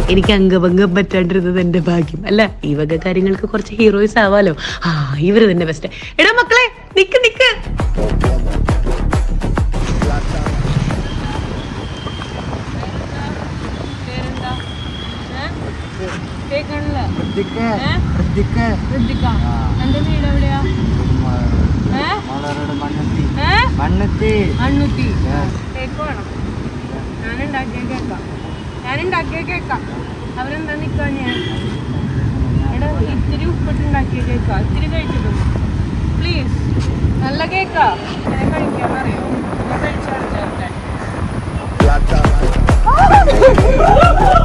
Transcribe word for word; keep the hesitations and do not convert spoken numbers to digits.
എനിക്ക് അംഗഭംഗം പറ്റാണ്ടിരുന്നത് എന്റെ ഭാഗ്യം അല്ല. ഈ വക കാര്യങ്ങൾക്ക് കുറച്ച് ഹീറോയിസ് ആവാലോ. ആ ഇവര് തന്നെ ബെസ്റ്റ്. എടാ മക്കളെ നിക്ക് നിക്ക്. ഞാനുണ്ടാക്കിയ കേക്കാം ഞാനുണ്ടാക്കിയ കേക്കാം അവരെന്താ നിക്കാ? ഞാൻ എടാ ഇത്തിരി ഉപ്പിട്ടുണ്ടാക്കിയ കേക്കാ, ഇത്തിരി കഴിച്ചിട്ടു പ്ലീസ്. നല്ല കേക്കാ, ഞാൻ കഴിക്കാൻ അറിയോ? ഞാൻ കഴിച്ചാൽ